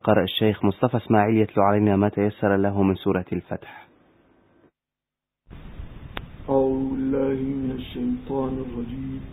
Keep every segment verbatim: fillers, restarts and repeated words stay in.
قرأ الشيخ مصطفى اسماعيل يتلو علينا ما تيسر له من سورة الفتح. أعوذ بالله من الشيطان الرجيم.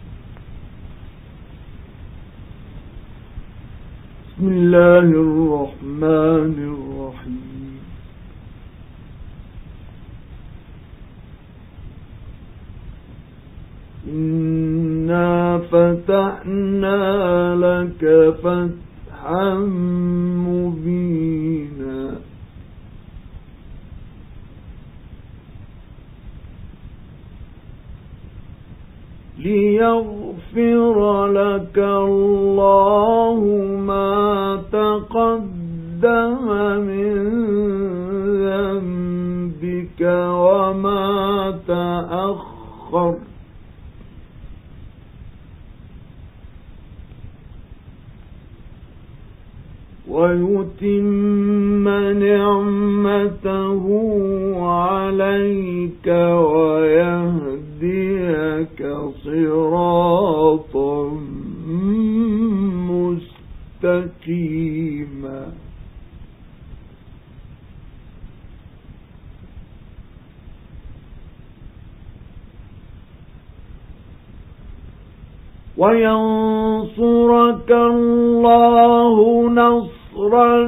بسم الله الرحمن الرحيم. إنا فتحنا لك فتحا مبينا ليغفر لك الله ما تقدم من ذنبك وما تأخر ويتم نعمته عليك ويهديك صراطا مستقيما وينصرك الله نصرا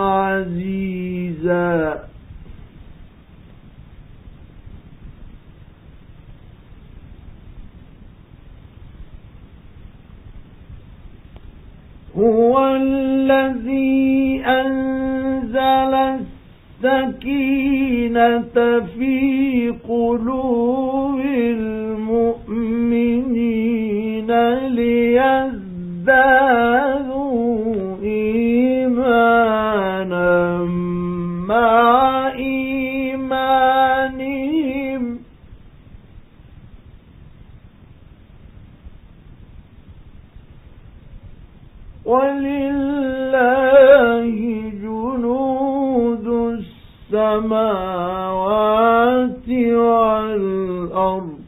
عزيزا هو الذي أنزل السكينة في قلوب المؤمنين ليزدادوا إيمانا مع إيمانهم ولله جنود السماوات والأرض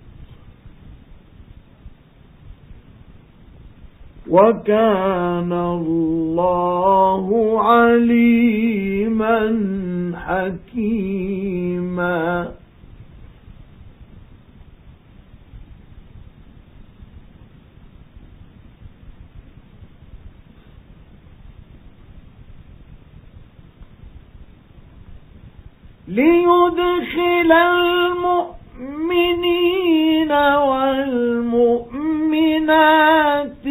وكان الله عليما حكيما ليدخل المؤمنين والمؤمنات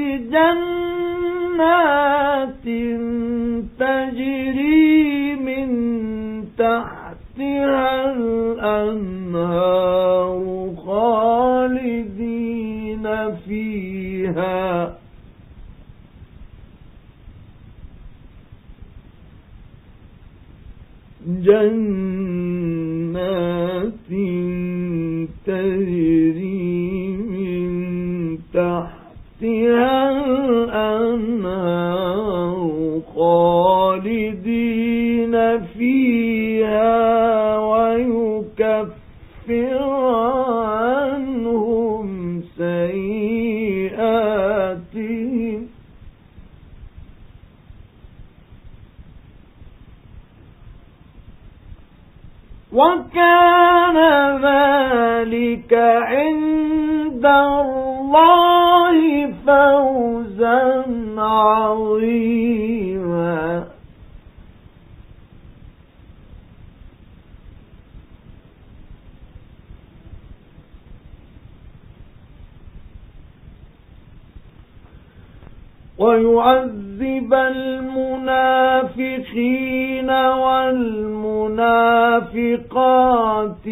جنات تجري من تحتها الأنهار خالدين فيها جنات تجري من تحتها الأنهار خالدين فيها ويكفر عنهم سيئاتهم وكان ذلك عند الله فوزا عظيما ويعذب المنافقين والمنافقات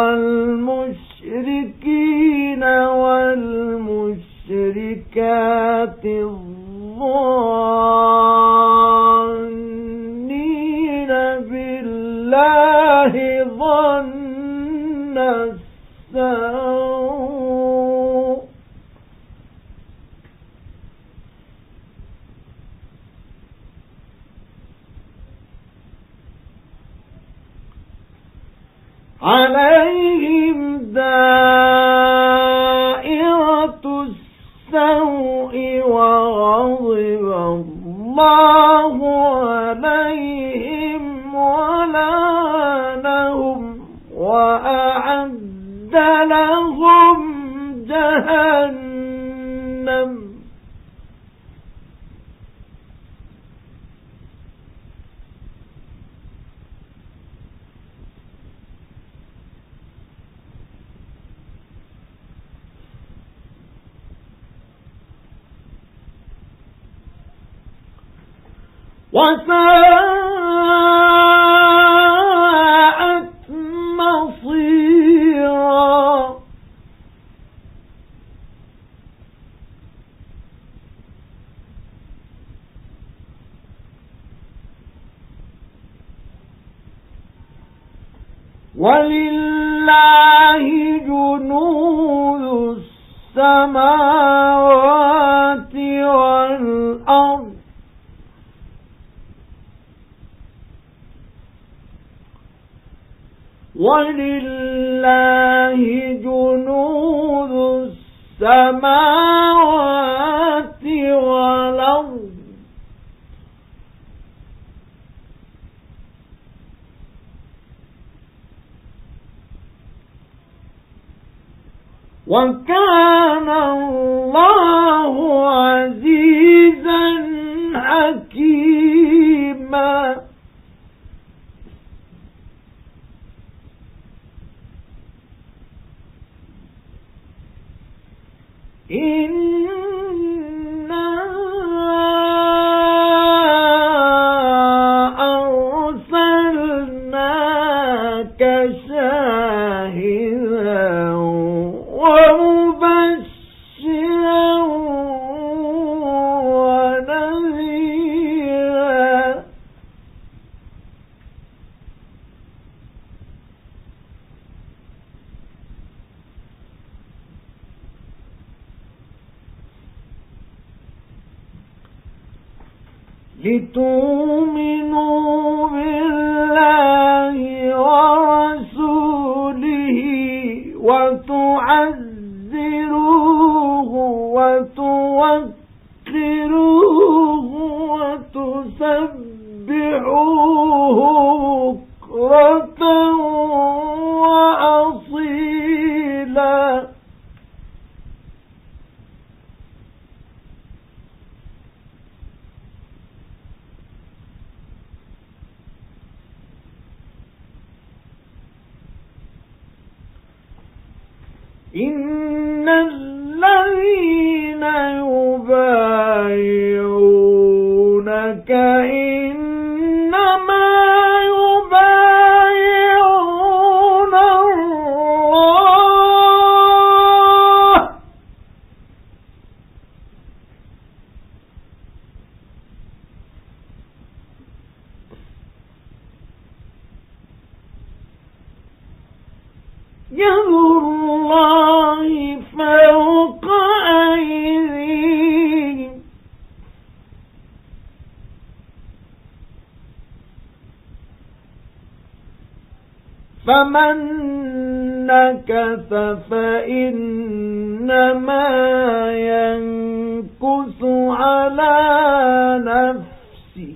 والمشركين والمشركات الظانين بالله ظن السوء عليهم دائرة السوء وغضب الله عليهم ولعنهم وأعد لهم جهنم وساءت مصيرا. ولله جنود السماوات والأرض ولله جنود السماوات والأرض وكان الله عزيزا حكيما. إنا أرسلناك شاهدا ومبشرا ونذيرا. لتؤمنوا بالله ورسوله وتعزروه وتوقروه وتسبحوه بكرة وأصيلا. إن الذين يبايعونك إنما يبايعون الله يد الله فوق أيديهم فمن نكث فإنما ينكث على نفسه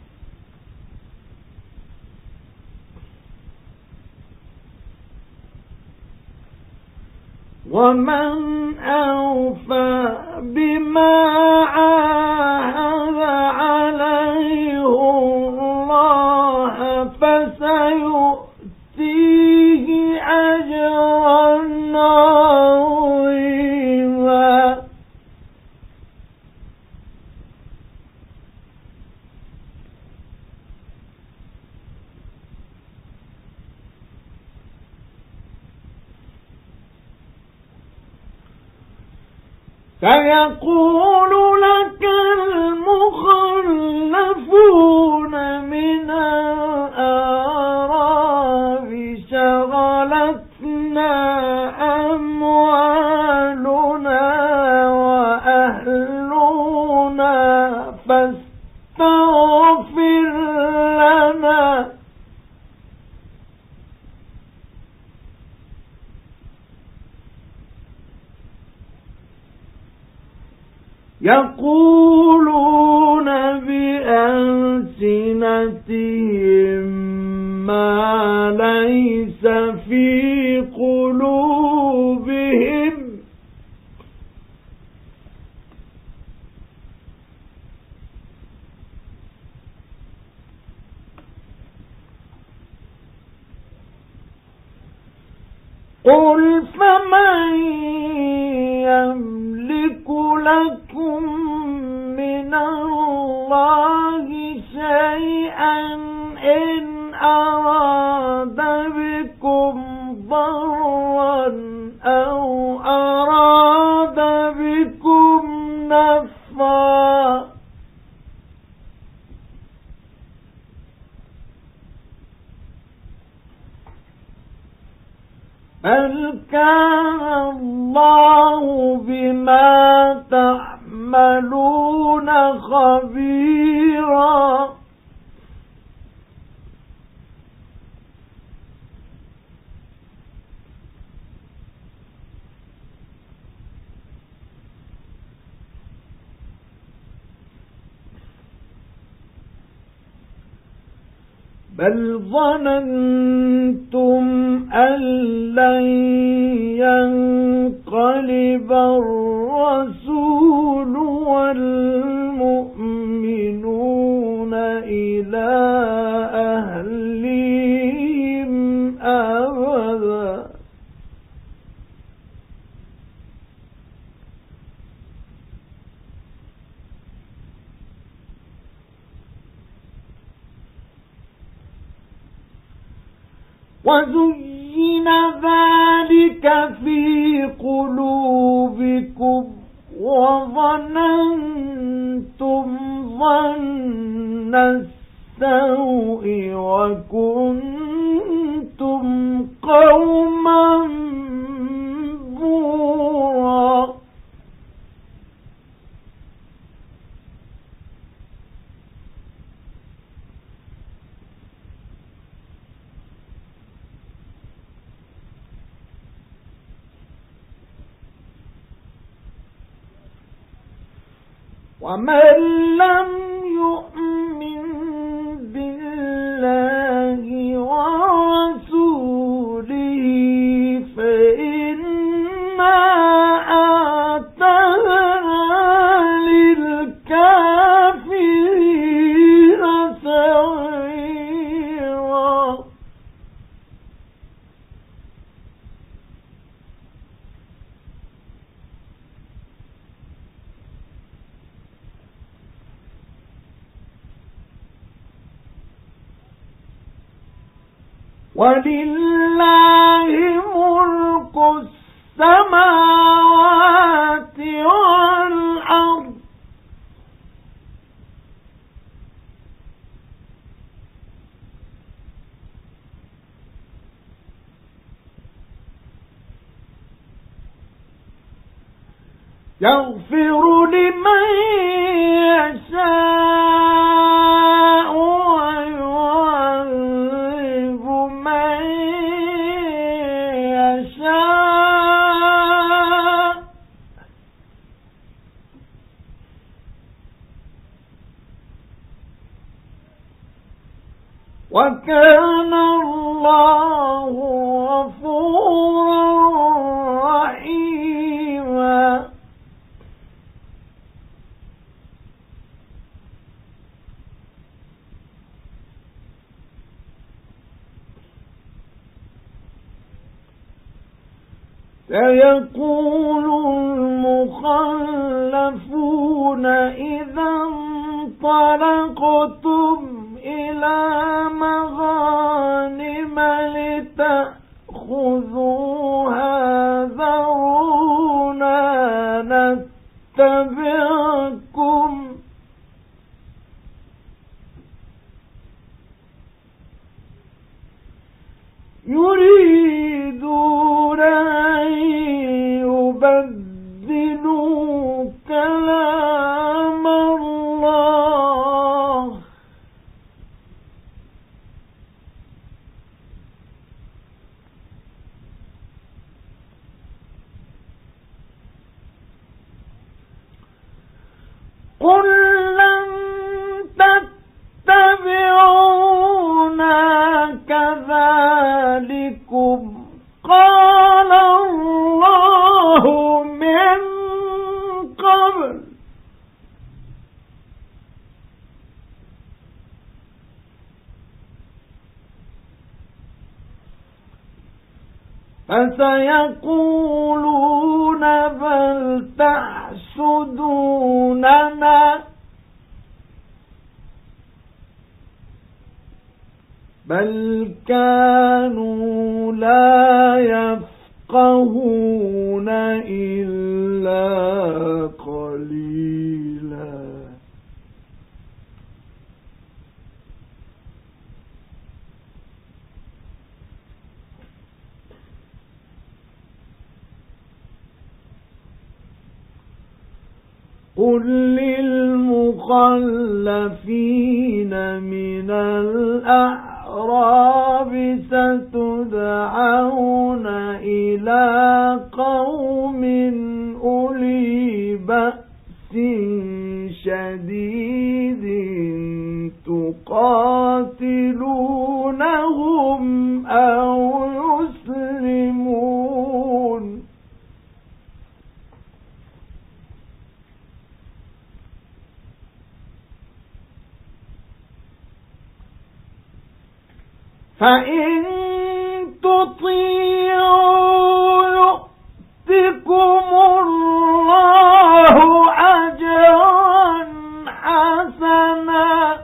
ومن أوفى بما عاهد عليه الله فسيؤتيه أجرا عظيما. سيقول لك المخلفون من الأعراب شغلتنا أموالنا وأهلنا فاستغفر لنا يقولون بألسنتهم ما ليس في قلوبهم قل فمن يملك لكم من الله شيئا إن أراد بكم ضرا أو أراد بكم نفعا بل كان الله بما تعملون خبيرا بل ظننتم أن لن ينقلب الرسول والمؤمنون إلى أهلهم أبدا وزين ذلك في قلوبكم وظننتم ظن السوء وكنتم قوما بورا ومن لم يؤمن بالله ورسوله فإنا أعتدنا للكافرين سعيرا ولله ملك السماوات والأرض يغفر لمن يشاء ويعذب من يشاء وكان الله غفورا رحيما سيقول المخلفون إذا انطلقتم إلى مغانم لتأخذوها ذرونا نتبعكم يريدون أن يبدلوا كلام الله قل لن فسيقولون بل تحسدوننا بل كانوا لا يفقهون إلا قليلا. قل للمخلفين من الأعراب ستدعون إلى قوم أولي بأس شديد تقاتلونهم أو يسلمون فإن تطيعوا يؤتكم الله أجرا حسنا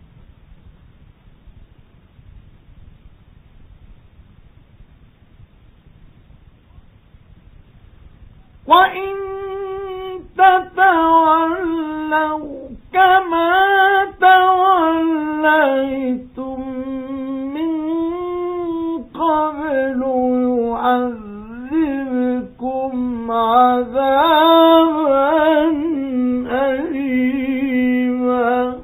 وإن تتولوا كما توليتم قبل يعذبكم عذابا أليما.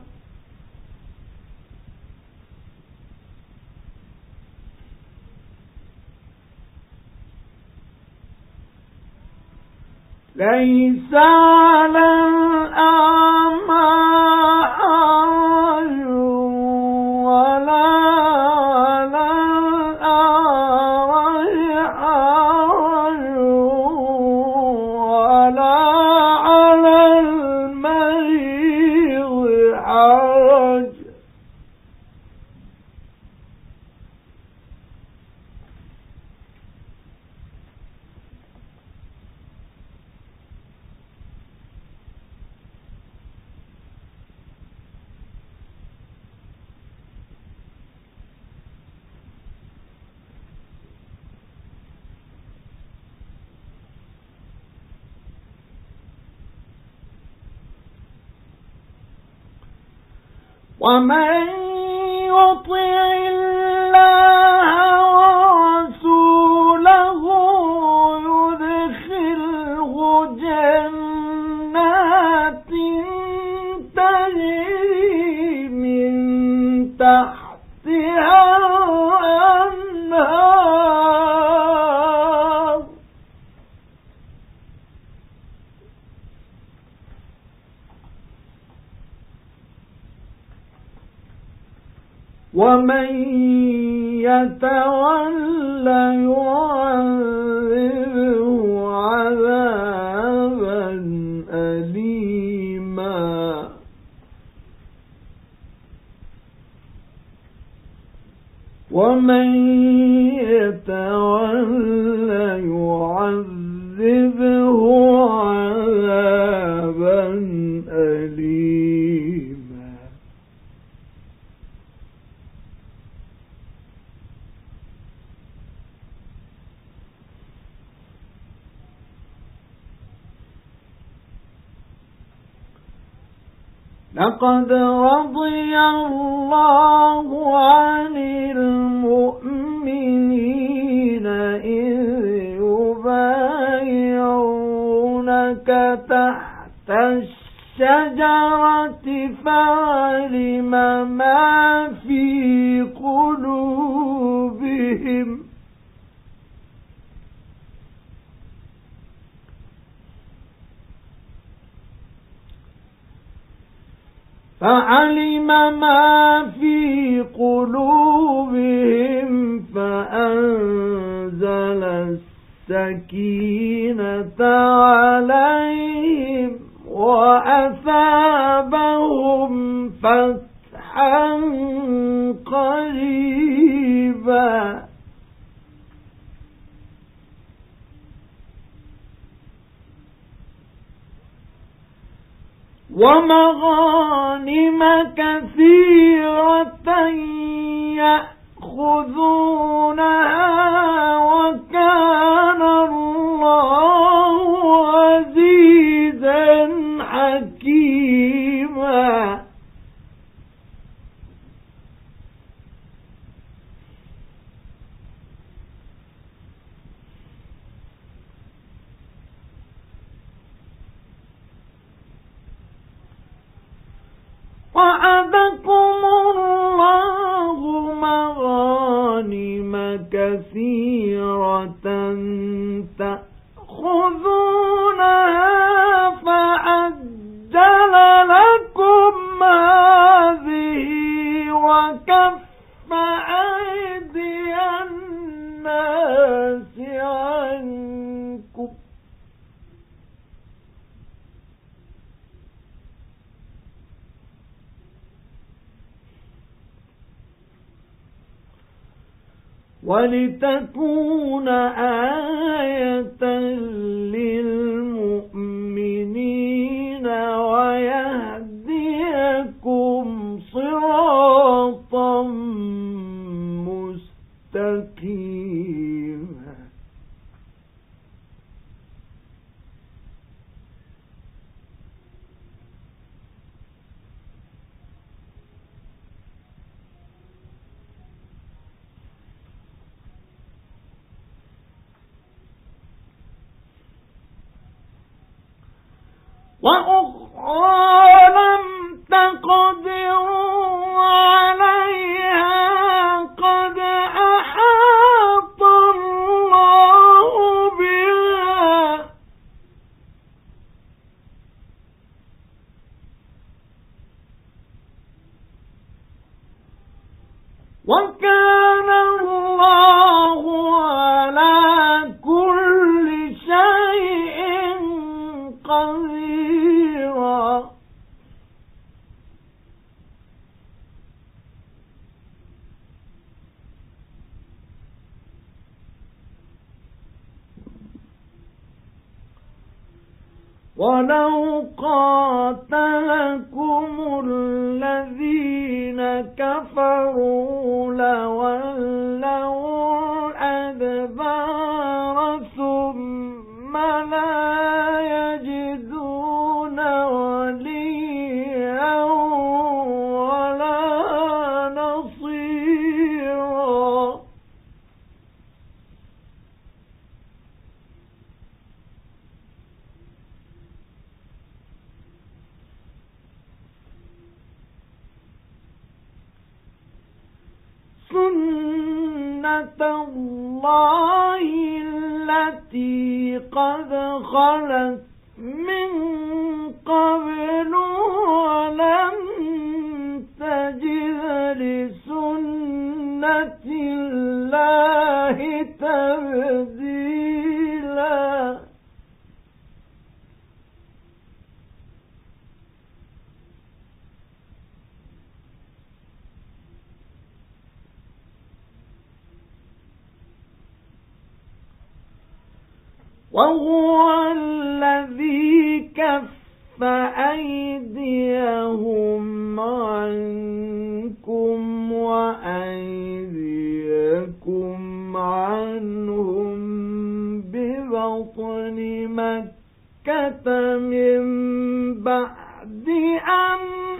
ليس على الأعمى حرج ولا ومن يطع الله ورسوله يدخله جنات تجري من تحتها الأنهار ومن يتول يعذبه عذابا أليما. ومن يتول يعذبه عذابا أليما. لقد رضي الله عن المؤمنين إذ يبايعونك تحت الشجرة فعلم ما في قلوبهم فعلم ما في قلوبهم فأنزل السكينة عليهم وأثابهم فتحا قريبا. ومغانم كثيرة يأخذونها وكان الله عزيزا حكيما وعدكم الله مغانم كثيرة تأخذونها فعجل لكم هذه وكف أيدي الناس عنكم ولتكون آية للمؤمنين ويهديكم صراطا مستقيما وأخرى لم تقدروا عليها قد أحاط الله بها وكان الله على كل شيء قديرا ولو قاتلكم الذين كفروا لولوا الأدبار ثم لا يجدون وليا ولا نصيرا سنة الله التي قد خلت من قبل ولن تجد لسنة الله تبديلا وهو الذي كف أيديهم عنكم وأيديكم عنهم ببطن مكة من بعد أن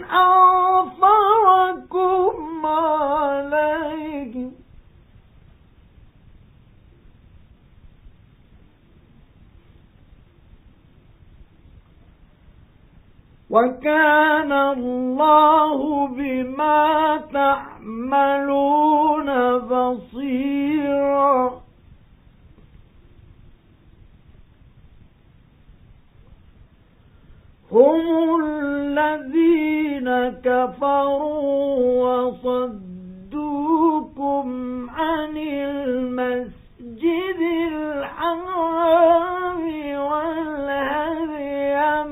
أظفركم عليهم وكان الله بما تعملون بصيرا هم الذين كفروا وصدوكم عن المسجد الحرام والهدي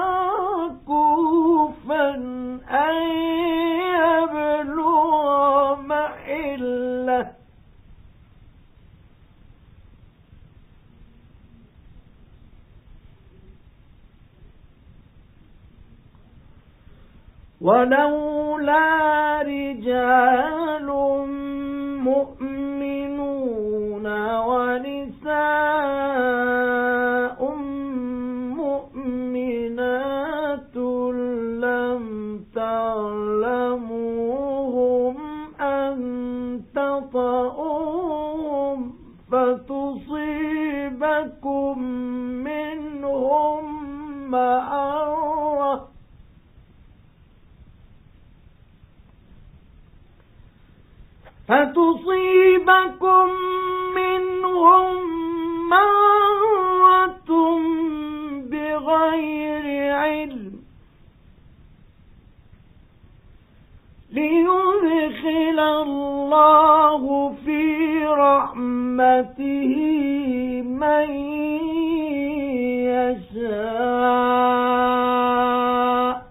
معكوفا أن يبلغ محله ولولا رجال مؤمنون ونساء مؤمنات لم تعلموهم أن تطؤوهم فتصيبكم منهم معرة فتصيبكم منهم معرة بغير علم ليدخل الله في رحمته من يشاء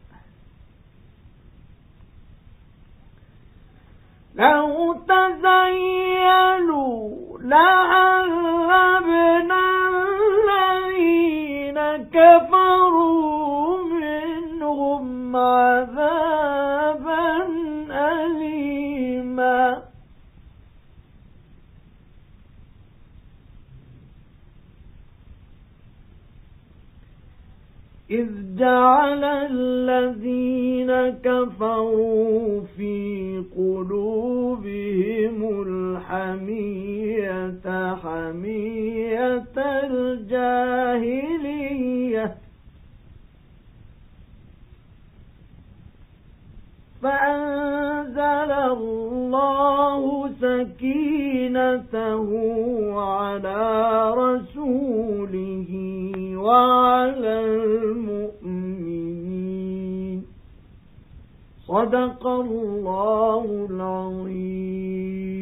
لو تزيلوا لعذبنا الذين كفروا منهم عذابا أليما إذ جعل الذين كفروا في قلوبهم الحمية حمية الجاهلية فأنزل الله سكينته على رسوله وعلى المؤمنين صدق الله العظيم.